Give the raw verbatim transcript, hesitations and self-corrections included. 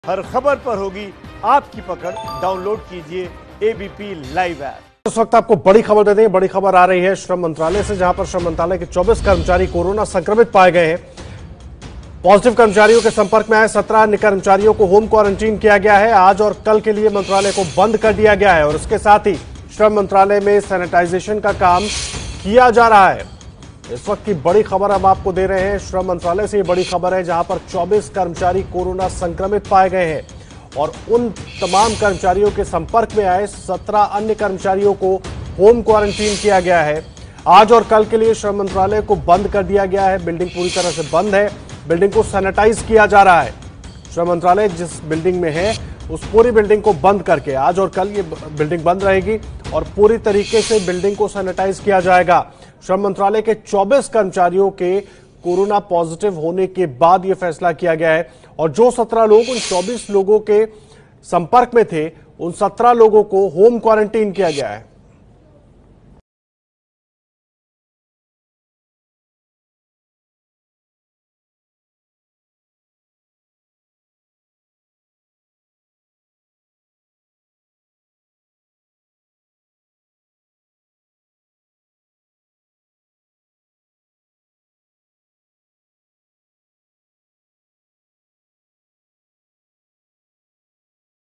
हर खबर पर होगी आपकी पकड़। डाउनलोड कीजिए एबीपी लाइव ऐप। इस वक्त आपको बड़ी खबर देते हैं। बड़ी खबर आ रही है श्रम मंत्रालय से, जहां पर श्रम मंत्रालय के चौबीस कर्मचारी कोरोना संक्रमित पाए गए हैं। पॉजिटिव कर्मचारियों के संपर्क में आए सत्रह अन्य कर्मचारियों को होम क्वारंटीन किया गया है। आज और कल के लिए मंत्रालय को बंद कर दिया गया है और इसके साथ ही श्रम मंत्रालय में सैनिटाइजेशन का काम किया जा रहा है। इस वक्त की बड़ी खबर हम आपको दे रहे हैं। श्रम मंत्रालय से ये बड़ी खबर है, जहां पर चौबीस कर्मचारी कोरोना संक्रमित पाए गए हैं और उन तमाम कर्मचारियों के संपर्क में आए सत्रह अन्य कर्मचारियों को होम क्वारंटीन किया गया है। आज और कल के लिए श्रम मंत्रालय को बंद कर दिया गया है। बिल्डिंग पूरी तरह से बंद है। बिल्डिंग को सैनिटाइज किया जा रहा है। श्रम मंत्रालय जिस बिल्डिंग में है उस पूरी बिल्डिंग को बंद करके आज और कल ये बिल्डिंग बंद रहेगी और पूरी तरीके से बिल्डिंग को सैनिटाइज किया जाएगा। श्रम मंत्रालय के चौबीस कर्मचारियों के कोरोना पॉजिटिव होने के बाद यह फैसला किया गया है और जो सत्रह लोग उन चौबीस लोगों के संपर्क में थे, उन सत्रह लोगों को होम क्वारंटीन किया गया है।